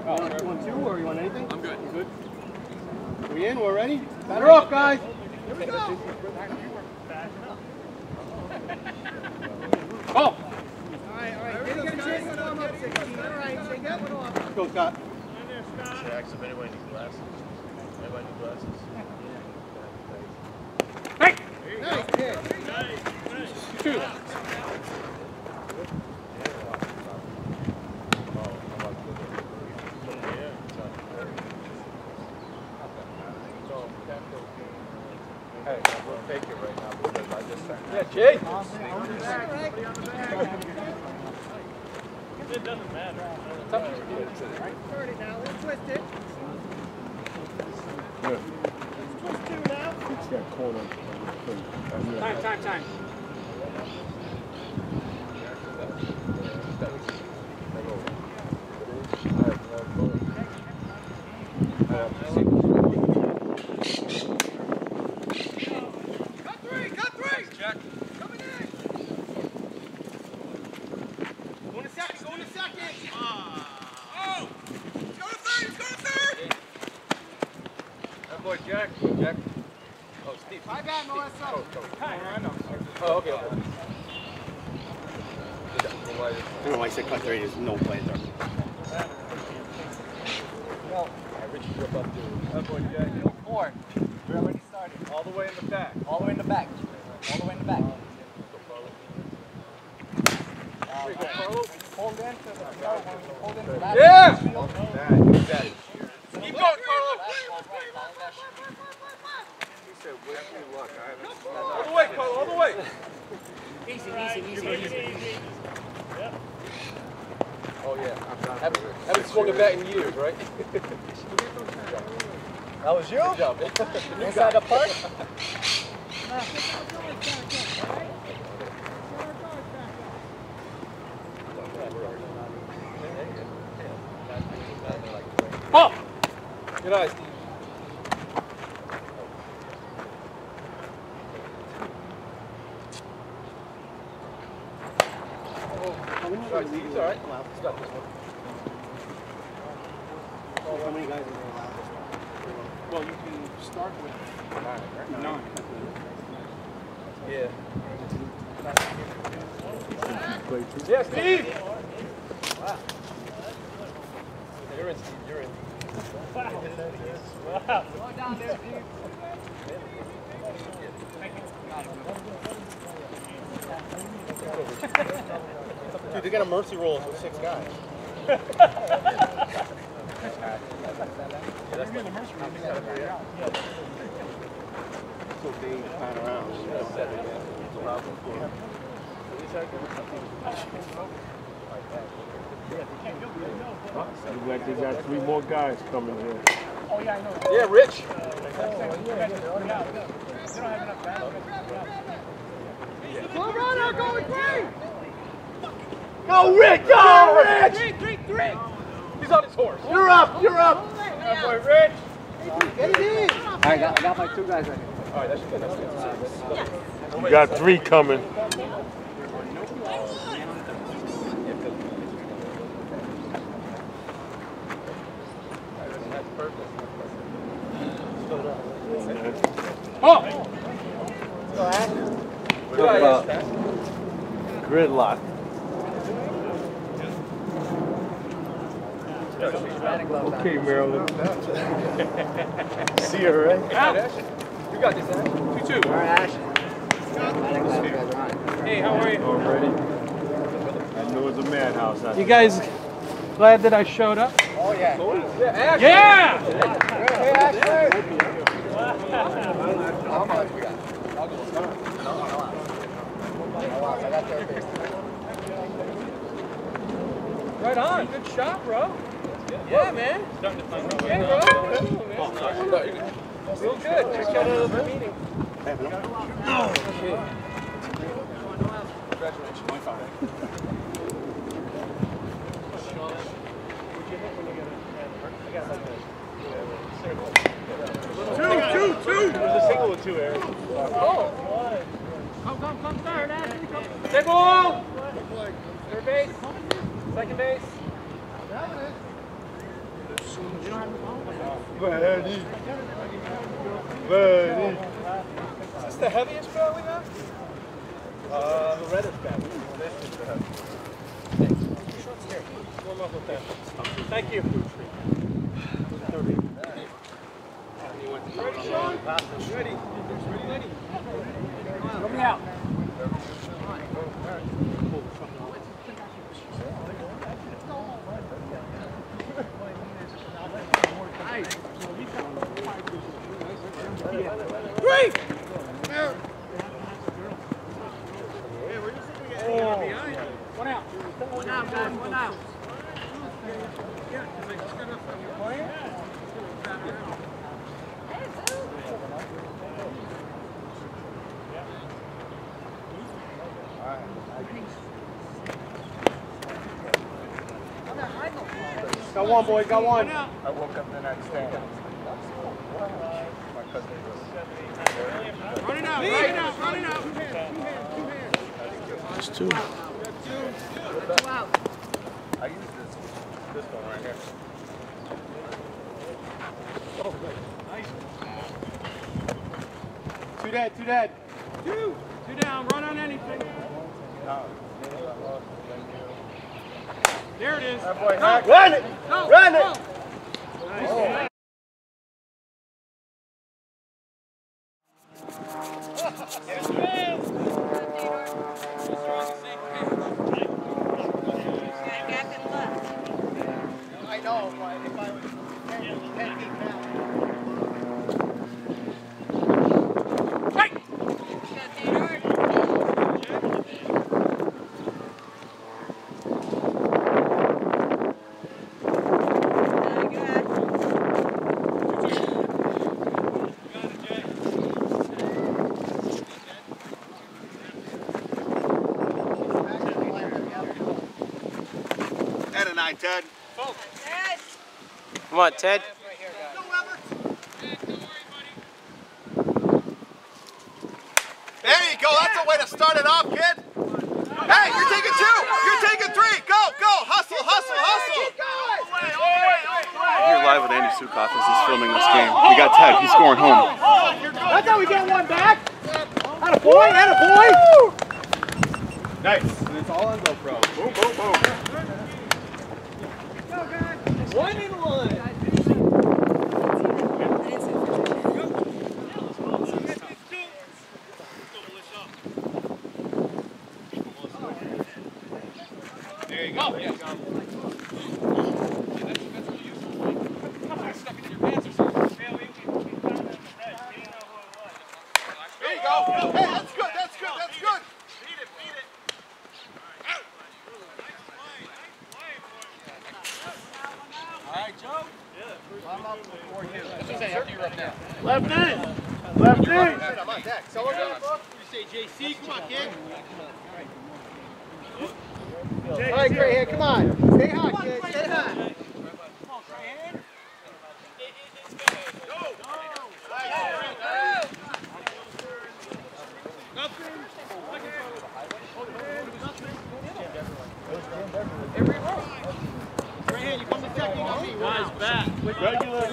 You want two or you want anything? I'm good. You good? We in? We're ready? Batter up, guys. Here we go. Oh! All right. Get a chance to warm up, 16. All right, take that one off. Let's go, Scott. Jack, if anybody needs glasses. Anybody need glasses? Hey! Nice pitch. Two. Hey, we'll take it right now because I just said. Yeah, Jay. It doesn't matter. Turn it now. Let's twist it. Good. Twist two now. It's that corner. Time. Cut three! Jack. Coming in! Going to second! Oh! Let's go to third! That boy Jack. Oh, Steve. My bad, Melissa. Oh, okay. I don't know why I said cut three. There's no play there. Richie, you're about to. That boy Jack. 4. We already started. All the way in the back. All the way in the back. Hold in to the back. Yeah! Keep going, Carlo. He said, wish me luck. All the way, Carlo, all the way. Easy. Yep. Oh, yeah. Haven't swung a bat in years, right? That was you? Good job. Inside the park? Oh! Good eye, Steve. Sorry, Steve. It's all right. He's got this one. How many guys are there allowed? Well, you can start with 9. Yeah. Yeah, Steve! Wow. You're in, Steve. You're in. Wow. Go down there, Steve. Dude, they got a mercy roll with 6 guys. So big, kind around. Looks like they got 3 more guys coming here. Oh, yeah, I know. Yeah, Rich. Go, runner, go with 3! Go, Rich! Go, Rich! 3! He's on his horse. You're up! That boy, Rich. Get it in! I got my 2 guys right here. All right, that's good. That's good. You got 3 coming. That's perfect. Oh! What about gridlock? Okay, Marilyn. See you, right? You got this, Ash. 2-2. All right, Ash. Hey, how are you? Already? I know it's a madhouse out You there. guys glad that I showed up? Oh, yeah. Yeah, Ash. Yeah! Hey, Ash. How much we got? I got third base. Right on. Good shot, bro. Yeah, man. Yeah, bro. Real good. Just got out of the meeting. Congratulations. My father. Two! There's a single with 2 errors. Oh. Come third, Ashley. Take ball. Third base. Second base. Ready. Ready. Is this the heaviest bat we have? The reddest bat. This is the heaviest. Warm up with that. Thank you. Ready, Sean? Ready. Ready. Help me out. Three! One out. One out, guys. One out. Yeah, because I just got enough from your playing. Got one, boy. Got one. I woke up the next day. My cousin was running out, running out, running out. Two hands. Just two. Two out. I use this one right here. Oh, good. Nice. Two dead. Two dead. Two down. Run on anything. There it is. Run it. Go. Run it. Nice. I know, but if I was 10 feet down. Head of 9, Ted. Come on, Ted. There you go. That's the way to start it off, kid. Hey, you're taking 2. You're taking 3. Go, go. Hustle, hustle, hustle. We're here live with Andy Sukoff as he's filming this game. We got Ted. He's scoring home. That's how we get one back. Atta boy, atta boy. Nice. And it's all on GoPro. Boom, boom, boom. One and one. There you go. Yeah. There you go. Hey, that's good. That's good. That's good. Beat it. Beat it. All right, Joe. I'm up before you. This is after you're up now. Left knee. Left knee. I'm on deck. So we're going to You say JC, come on, kid. All right, great hand, come on. Stay hot, kid. Stay hot. Come on, Graham. Graham, you come to second on me. Nice bat. Regular.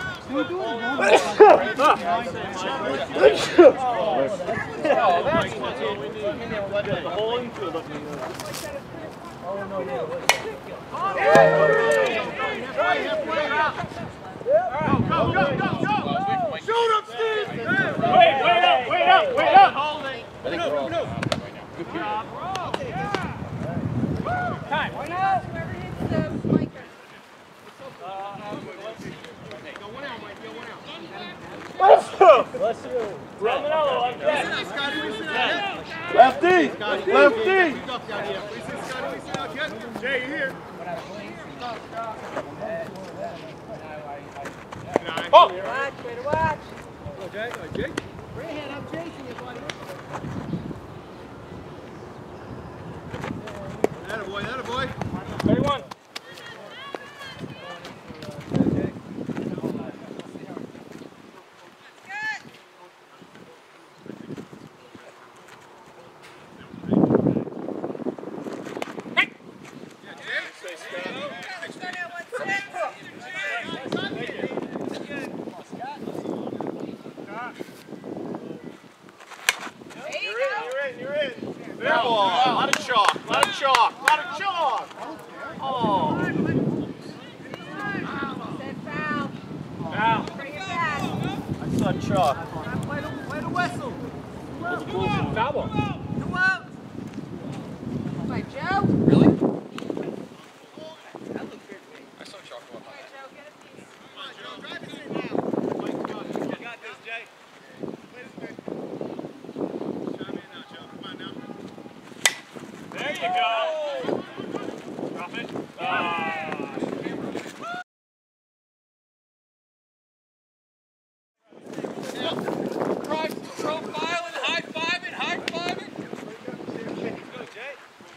The whole infield up there. shoot him, Steve. Wait up. I think we're all Good job. Time. Whoever hits the spiker. Go one out, Mike. Go one out. Let's go. Romanello on deck. Lefty. Lefty. Jay, you here? Oh! Watch, way to watch. Go, Jay. Go, Jake. Graham, I'm chasing you, buddy. Attaboy, attaboy. 31. chalk. A lot of chalk. Oh. Said foul. Foul. Bring it back. I saw chalk. Play the whistle. Foul ball. Come out. By Joe. Really? I saw chalk one. All right, Joe, get a piece. Come on, Joe. Drive us in now. You got this, Jay. There you go. Drop it. Profiling, high-fiving, high-fiving. Go, Jay.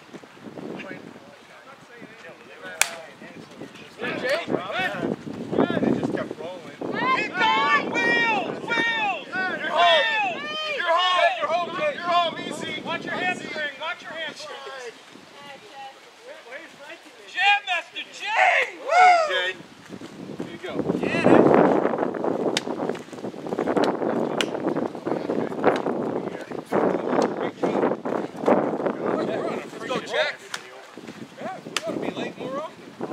Jay. They just kept rolling. Keep going! Wheels! Wheels! You're home. You're home. You're home, Jay. You're home. Easy. Watch your hamstring. Watch your hamstring. Where's Frankie? Jam Master Jay! Jay. Here you go. Let's go, Jack. Yeah, we ought to be late more often.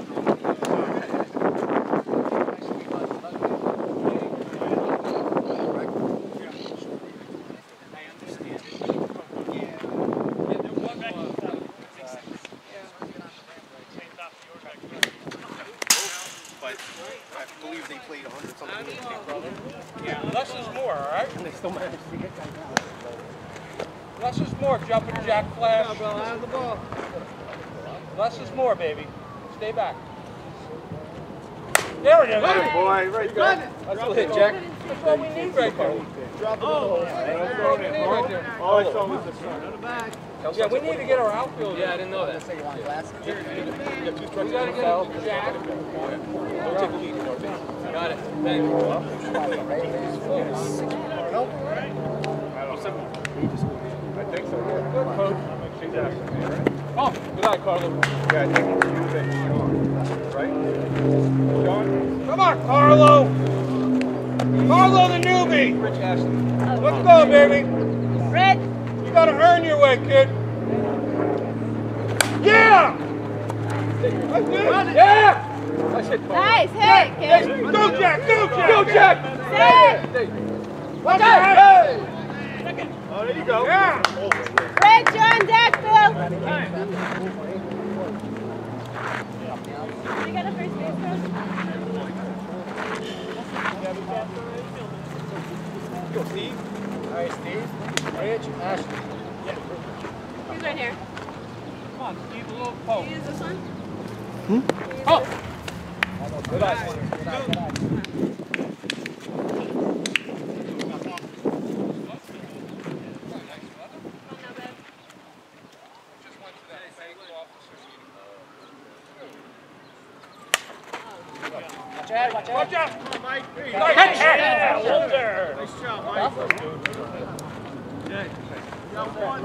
But I believe they played 100-something. Yeah, less is more, all right? And they still managed to get that down. Less is more. Jumping jack flash. Out of the ball. Less is more, baby. Stay back. There it is. Good boy. Right there. That's a hit, Jack. That's what we need right there. Drop it in the hole. All I saw was the front. Yeah, we need to get our outfield. Yeah, I didn't know that. Say you want glasses? You got two We strikes gotta and a get foul. Jack. Don't take the lead, Norby. Got it. Thanks. I think so. Good coach. She's asking me, right? Oh, good night, Carlo. Yeah, I think it's you and Sean. Right? Sean? Come on, Carlo. Carlo the newbie. Rich Ashley. Let's go, baby. Red. You gotta earn your way, kid. Yeah! That's it. Yeah! Nice hit, Carl. Nice hit, kid. Go, Jack! Go, Jack! Go, Jack! Sit. Watch out! Hey! Oh, there you go. Yeah! Red, John, deck, Phil. You got a first base, Phil? Go, Steve. All right, Steve. Rich, Ashley. Who's right here? Come on, Steve, a little poke. You use this one? Oh! Good eye. Watch out! Come on, Mike. There you go. Catch it! Holder! Nice job, Mike. Jay. You got one.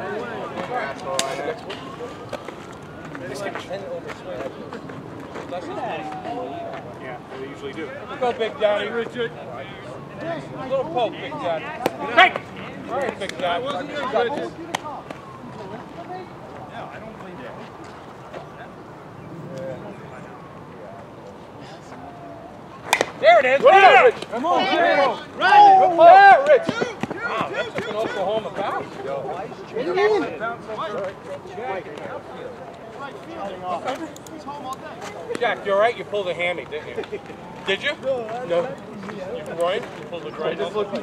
Yeah, they usually do. Go, Big Daddy. Richard. A little poke, Big Daddy. Hey! All right, Big Daddy. Wasn't good, Richard. There it is. Yeah, Rich. Come on, Hey, Rich. Rich. Yeah, Rich. Wow, that took an Oklahoma bounce. Jack, you all right? You pulled a hammy, didn't you? Did you? No. You groin? You pulled a groin?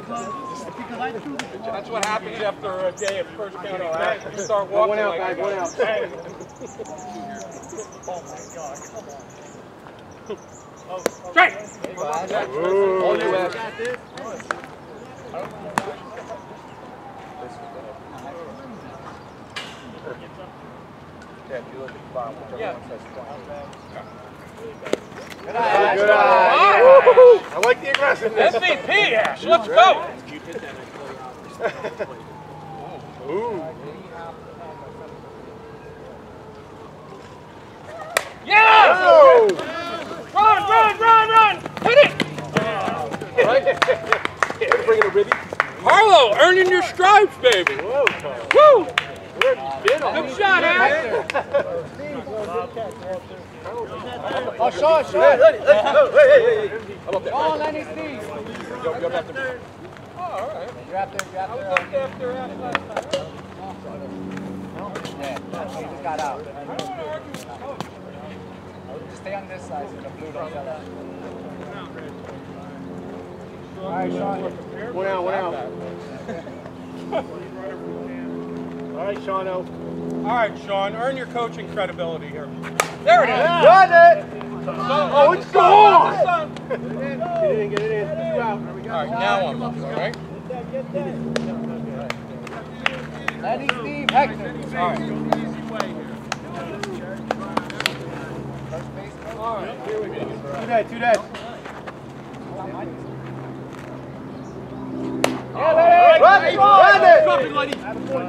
That's what happens after a day of first county back. You start walking One out, like guys, one out. Straight! All you ask. Yeah, if you look at the bottom, whichever one says 20. Good eye. Good eye. I like the aggressiveness. MVP, Ash, let's go! Ooh. Yes! Oh! Run! Hit it! Right? Bringing a ribby. Harlow, earning your stripes, baby. Whoa, Carl. Woo! Good shot, Aaron. Oh, Sean, hey. How about that? Oh, Lenny Steve. You're back there. Oh, all right. You're up there. I was up there after last time. Yeah, he just got out. Just stay on this side so the blue don't fell out. All right, Sean. One out. All right, Shawno. All right, Sean, earn your coaching credibility here. There it is. Run it! Oh, it's gone! Get it in. 2 out. There we go. All right, now I'm up, all right? Lenny Steve, Hector. All right. All right, here we go. Two dead. Run it! Drop it, lady.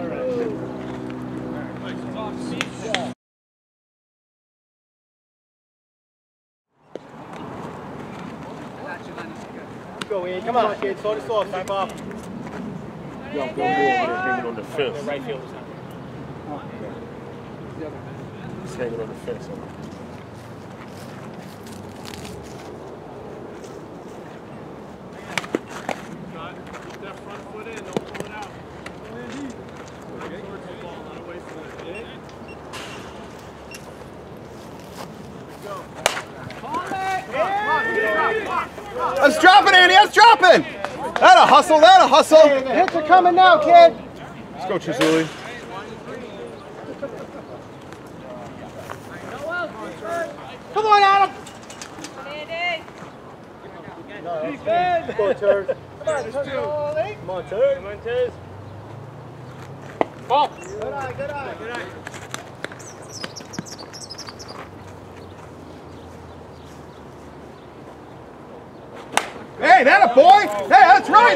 Go in. Come on, kid. Start this off. Time off. Yo, go hanging on the fence. The right field is not. He's hanging on the fence. Keep that front foot in, don't pull it out. Right towards the ball, not away from it. There we go. Let's drop it, Andy. Let's drop it. That'll hustle. The hits are coming now, kid. Let's go, Chisuli. Come on, Adam. Defense. Come on, Turd. Come on, Turd. Ball. Good eye. Hey, that a boy. Hey, that's right.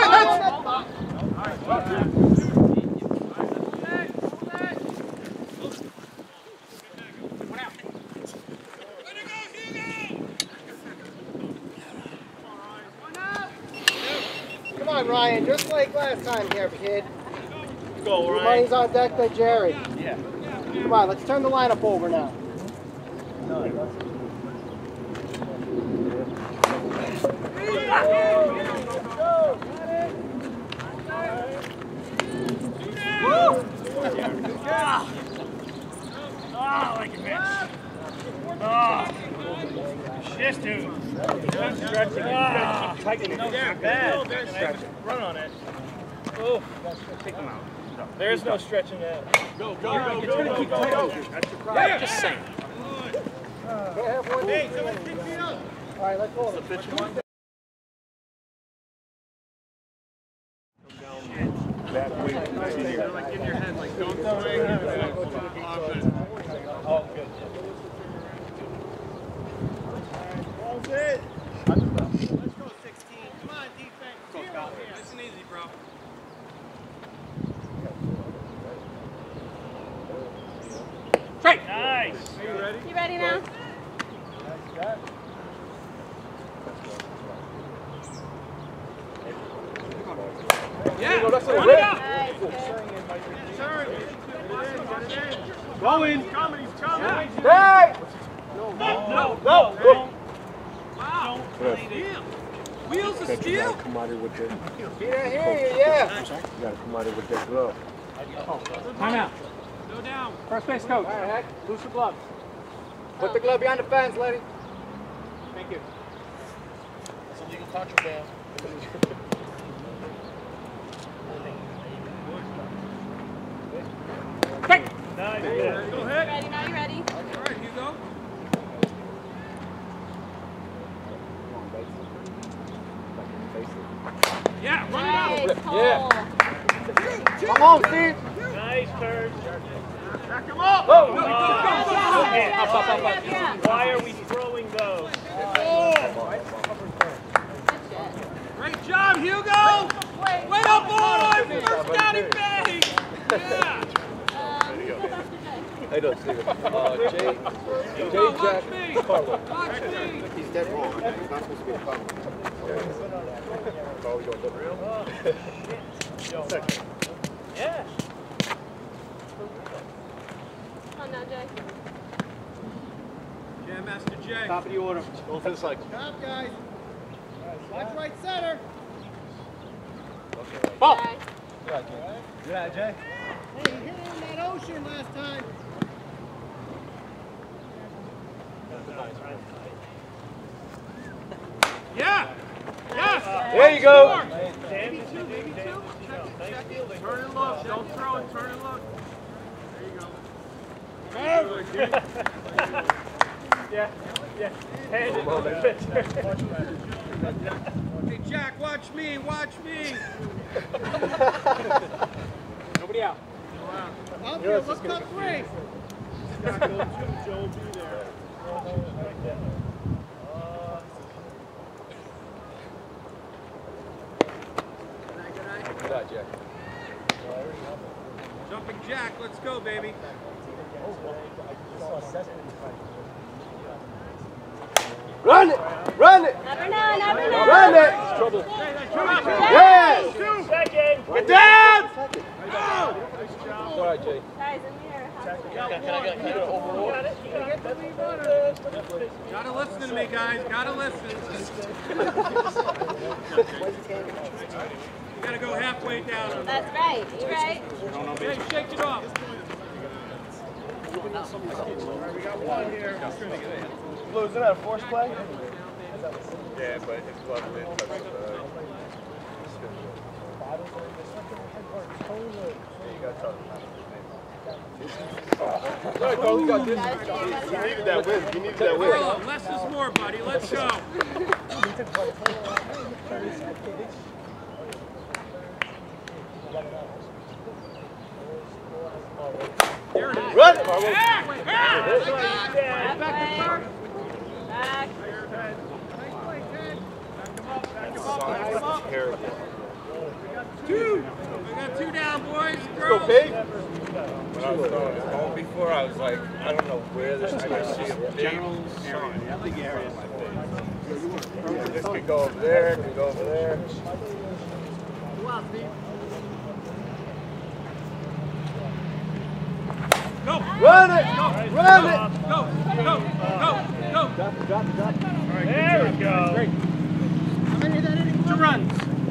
Come on, Ryan. Just like last time here, kid. Go, Ryan. Money's on deck by Jerry. Yeah. Come on, let's turn the lineup over now. Yes, dude. Stretching. Tightening. Bad. Run on it. Oh, take them out. There's no stretching that. Go. It's going to keep tight. That's your problem. Yeah, just saying. Hey, someone pick me up. All right, let's hold it. That way. Like in your head, like don't swing. Oh, good. That's it. Let's go 16. Come on, defense. Nice and easy, bro. Straight. Nice. Are you ready? You ready now? Yeah. Run it out. Nice. Going. He's coming. Hey! No. Wow. Yes. Wheels of You steel. gotta come out here with that. Peter, hear you, yeah. You gotta come out here with that glove. Time out. Go down. First base coach. All right, Heck. Loose your gloves. Put the glove behind the fence, lady. Thank you. It's illegal contraband. Straight. Nice. Go ahead. Ready now? You ready? All right, Hugo. Yeah, run it out. Nice. Cole. Come on, Steve. Nice turn. Back him up. Oh, Yeah. Why are we throwing those? Great job, Hugo. Way up, boy. First down and bang. Yeah. How you doing, Steve? Jay Hugo, watch Jack me. Carlo. Watch me. He's dead wrong. He's not supposed to be a foul. Oh, we going double. Yeah. now, Jay. Jam Master Jay. Top of the order. Go for the cycle. Stop, guys. Watch right center. Ball. Yeah, Jay. Hey, you hit it in that ocean last time. Yeah. Yes. There you go. Maybe two. Check it. Turn and look. Don't throw it. Turn and look. There you go. Yeah. Hand it on the pitcher. Hey, Jack, watch me. Nobody out. Up here, let's cut three. Joe be there. Good eye, Jack. Jumping Jack, let's go, baby. Run it! Run it! Never know, never know. Run it! Trouble. Yes! Second. Get down! All right, Jay. Guys, in here. Gotta listen to me, guys. Gotta listen. You gotta go halfway down on that. That's right. You right? Hey, shake it off. Blue, isn't that a force play? Yeah, but his glove didn't touch the... You got to Sorry, Cole, you got this. You needed that win. You needed that win. Less is more, buddy. Let's go. There it is. Run it! Back. Back. terrible. Two. We got two down, boys. Let's go, Girls. Pig. When I was throwing this ball before, I was like, I don't know where this is going to see a big sign. This could go over there, it could go over there. Go. Run it! Run it! Go. There we go. How many of that inning? 2 runs.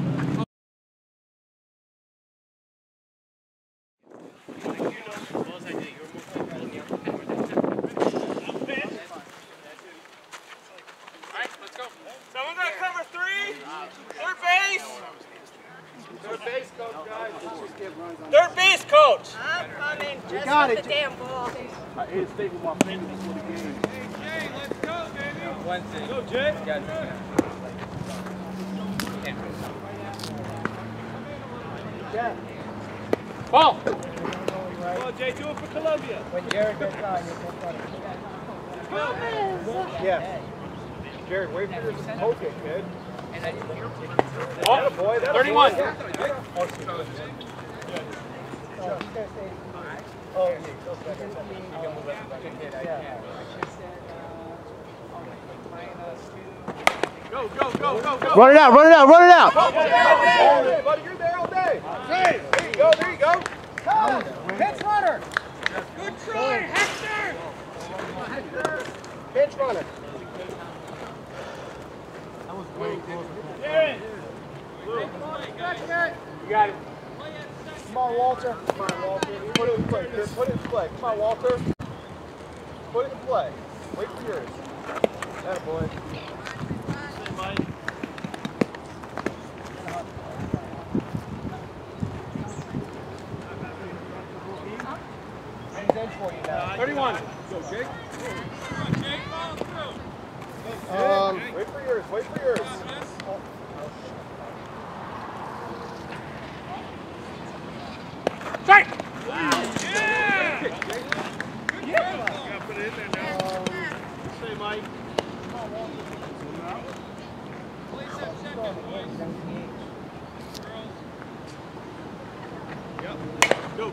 Someone gonna cover 3. Third base. Third base, coach, guys. Third base, coach. I'm coming. Just got with it. the damn ball. I ate a steak with my fingers before the game. Hey, Jay, let's go, baby. One thing. Go, Jay. Ball. Come on, Jay, do it for Columbia. When Jared gets on, you Yeah. Jared, wait for your poke it, kid. Oh, Boy, that's 31. Go. Run it out, run it out, run it out! Buddy, you're there all day. There you go, there you go. Pitch runner. Good try, Hector. Pinch runner. Jared. You got it. Come on, Walter. Come on, Walter. Put it in play. Here, put it in play. Come on, Walter. Put it in play. Wait for yours. That boy. He's in for you now. 31. Go, Jake. Wait for yours. Wait for yours. Strike. Say, Mike. Go.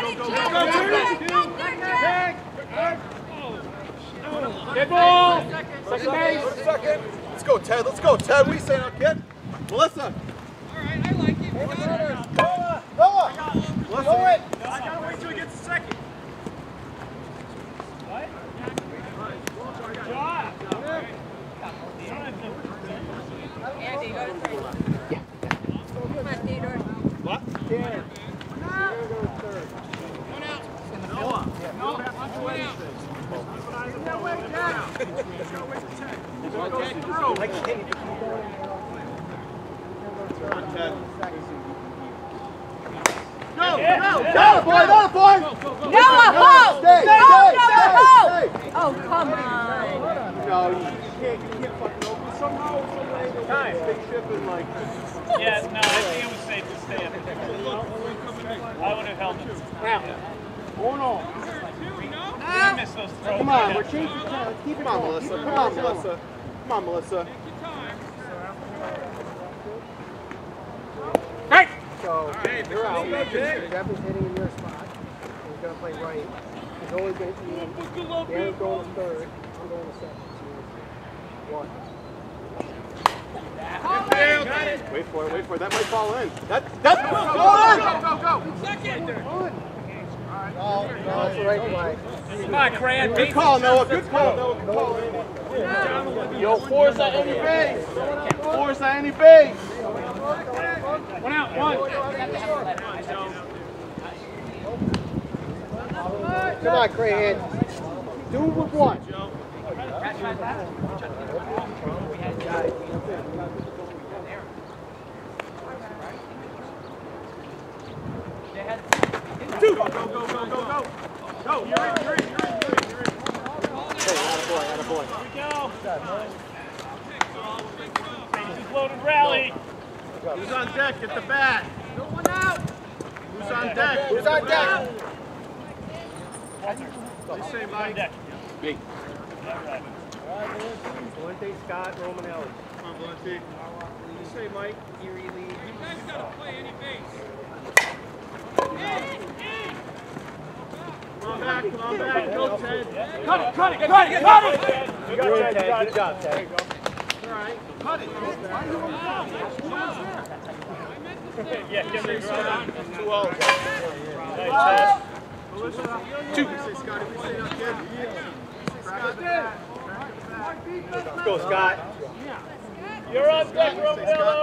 Good ball. Second base. Second. Let's go, Ted. Let's go, Ted. What are you saying up, kid? Melissa. All right, I like it. Noah. Let's Go it. I gotta wait till he gets a second. Oh, come on. No, you can't fucking open somehow. Time. Big ship and like. Yeah, no, I think it was safe to stay up. I would have held it. Now, going on. I missed those throws. Come on, we're changing time. Let's keep it on, Melissa. Come on, Melissa. Come on, Melissa. Hey! So, you're out. Devin's hitting in your spot. And he's going to play right. He's always going to be in. Darren's going to third. I'm going to second. One. Wait for it, wait for it. That might fall in. That's go! Second! No, it's the right play. Come on, Cran. Good call, Noah. Good call, Noah. Good call. Yo, force that any base. Force that any base. One out, one. Come on, Crahan. Do it with one. Two. Go. Go, you're in. Hey, attaboy. Here we go. Bases loaded rally. Who's on deck? Get the bat. No one out. Who's on deck? Who's on deck? What do you say, Mike? Me. Valente, Scott, Romanelli. Come on, Valente. What do you say, Mike? Erie lead. You guys gotta play any base. Come on back. Go, Ted. Cut it. Good job, Ted. All right. Cut it. Yeah, give me a run. 2-0. Nice, Two. Say, Scotty, we say up, kid. Go, Scott. You're on deck, Romanello.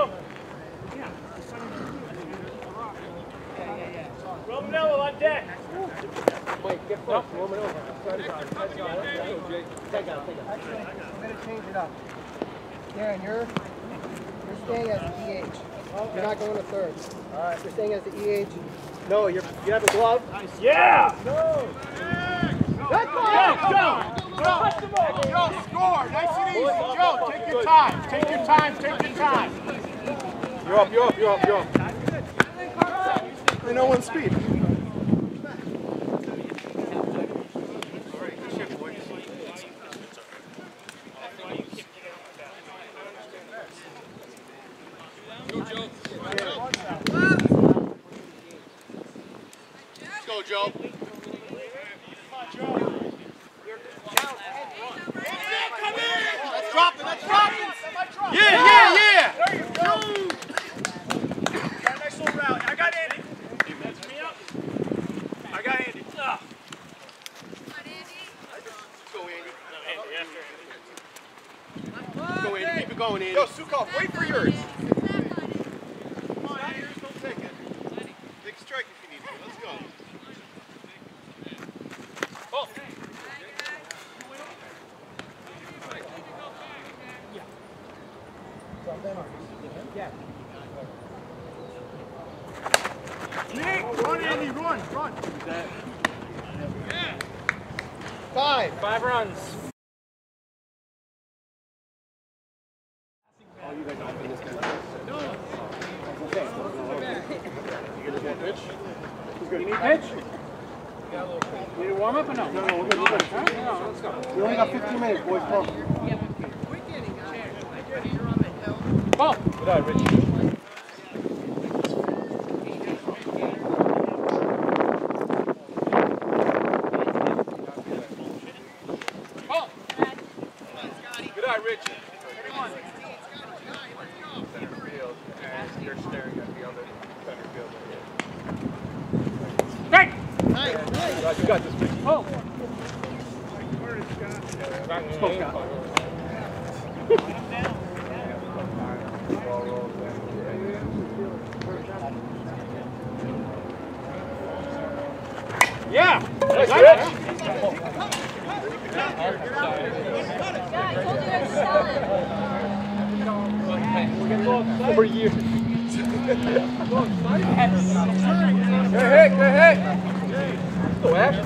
Romanello on deck. Mike, get first. Romanello. Take it. I'm going to change it up. Darren, you're staying as the EH. You're not going to third. All right. You're staying as the EH. No, you have a glove. Yeah. Go. Let's go. Joe, score. Nice and easy. Joe, take your time. You're up. They know one speed. Go, Joe. Let's go, Joe. Let's drop it. Yeah. There you go. Got a nice little rally. I got Andy. That's me up. I got Andy. Go, Andy. Go, Andy. Keep it going, Andy. Yo, Sukov, wait for yours. Come on, Andy. Don't take it. Take a strike if you need to. Let's go. Oh. Yeah. Run, Andy, run. Five runs. Oh, you guys don't this guy. No. Okay. You get one pitch? You need pitch? You need a warm up or no? No, we're good. Let's go. We only got 15 minutes, boys. Come on. Ball. Good eye, Rich. You got this, Ricky. Oh. Yeah. Nice, Rich. For years. Good hit, good hit. Go Ash.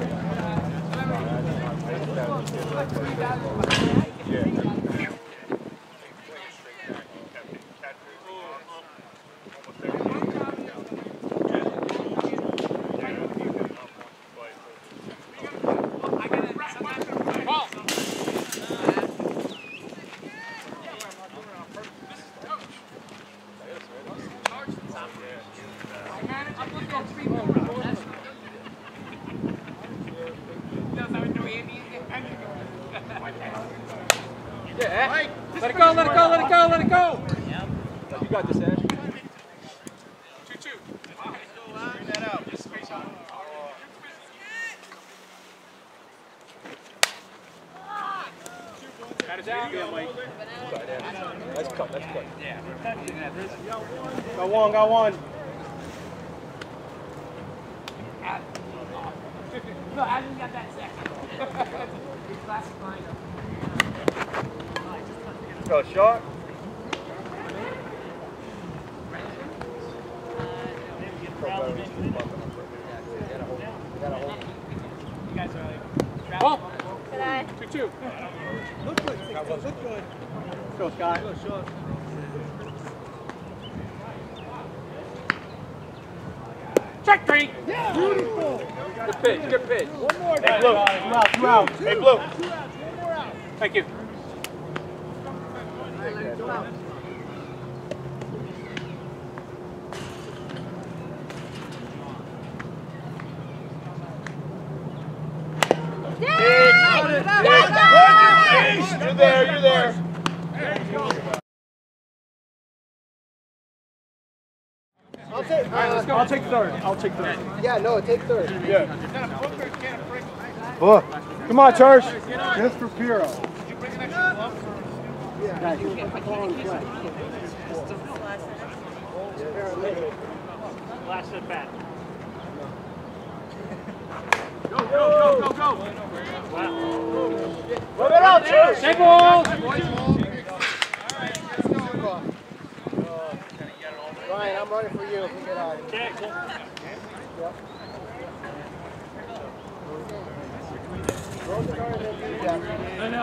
Let it go, let it go, let it go, let it go! You got this, Ash. 2-2. Bring that out. Got it down. Let's cut, let's cut. Yeah. Got one, got one. No, I haven't got that second. He's classifying. Go, shot. You guys are like, ball. 2-2. Look good, look good. Go, Scott. Go, shot. Check 3. Yeah. Beautiful. Good pitch, good pitch. One more. Hey, Blue. 2 out. Hey, Blue. 2 more out. Thank you. You're there, you're there. I'll take third. I'll take third. Yeah, no, take third. Yeah. Look. Come on, Church. Just for Piro. Did you bring an extra glove? Yeah. Last at bat. Go, go, go, go, go! Rub it out, Church. Stay ball! Ryan, I'm running for you if we get out of here. Okay, cool. Yep. I know.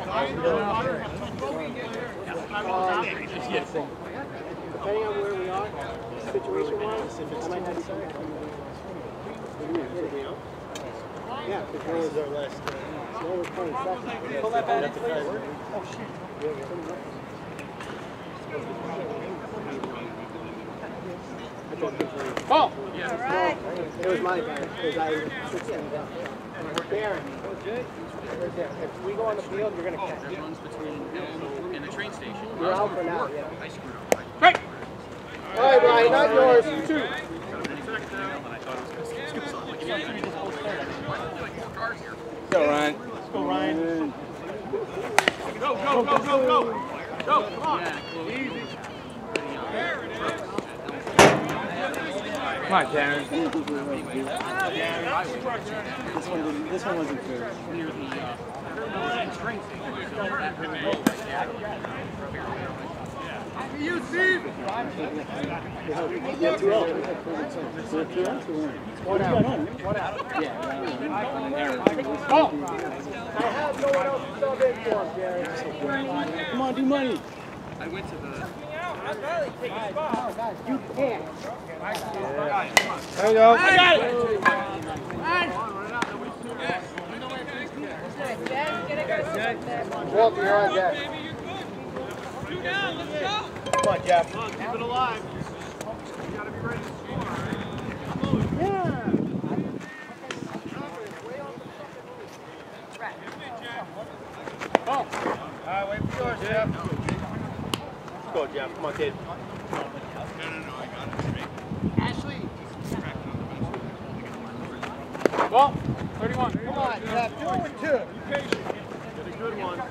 Depending on where we are, situation-wise, I might have to say. Yeah, because one is our last. Pull that back in, please. Oh, shit. Ball! Yeah. It was my bad, because I took him down. Darren, if we go on the field, you're going to catch. That runs between him and the train station. You're out for now, yeah. I screwed up. Right! All right, Ryan, not yours. 2. Go, Ryan. Let's go, Ryan. Go, go, go, go, go! Go, come on! Easy. Come on, Darren. This one wasn't fair. Near the train station. You, Steve! Yeah, 2 out. 2 out. 1 out. 1 out. Yeah. Ball! I have no one else to sub in for him, Jerry. Come on, do money. I went to the... You can't. There you go. I got it! Walter, you're on deck. Come on, Jeff. Keep it alive. You gotta be ready to score. Yeah. Ball! All right, wait for yours, Jeff. Let's go, Jeff. Come on, kid. Ashley! Ball! 31. Come on, Jeff. 2 and 2. Be patient. Get a good one.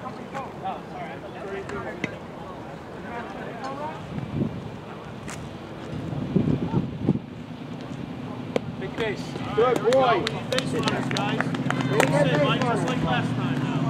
Big base. Good boy. Base runners, guys. Base Mike, just like last time now.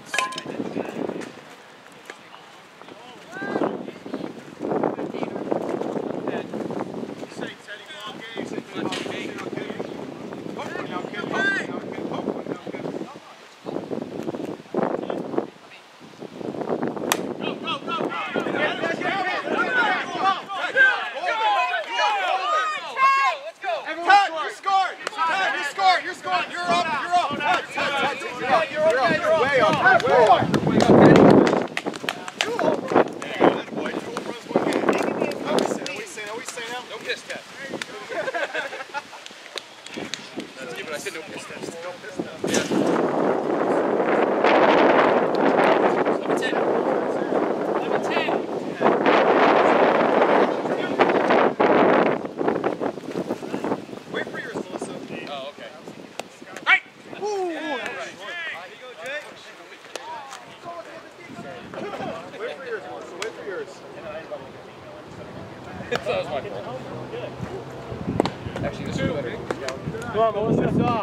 Come on, Melissa. Stop.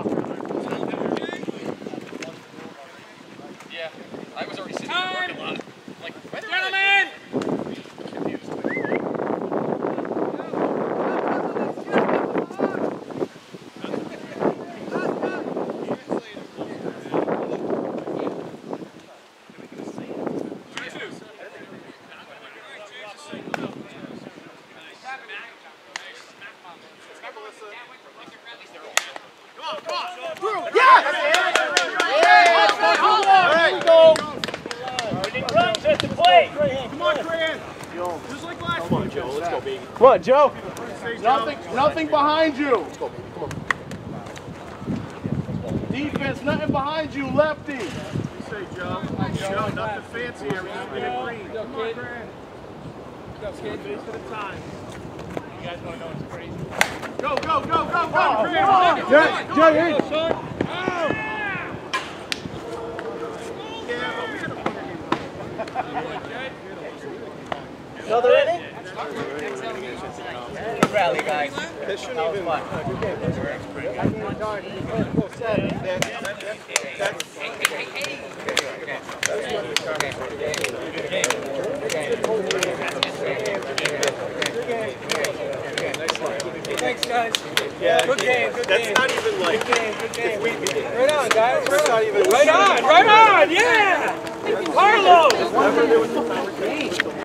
Yeah, I was already sitting in the parking lot. Like, Gentlemen! Come on, Joe. Nothing behind you. Let's go, baby. Come on. Defense, nothing behind you, lefty. You say, Joe. Joe, nothing fancy here. We just get green. Come on, Grant. Base at a time. You guys want to know what's crazy? Go, go, go, go, go, Grant. Jay, son. Another inning? Good rally, guys. That shouldn't even. Good game. Thanks, guys. Yeah, good game. Good that's game. not even like. Good game. Good game. Right on, guys. That's not even. Right on, yeah! Carlos!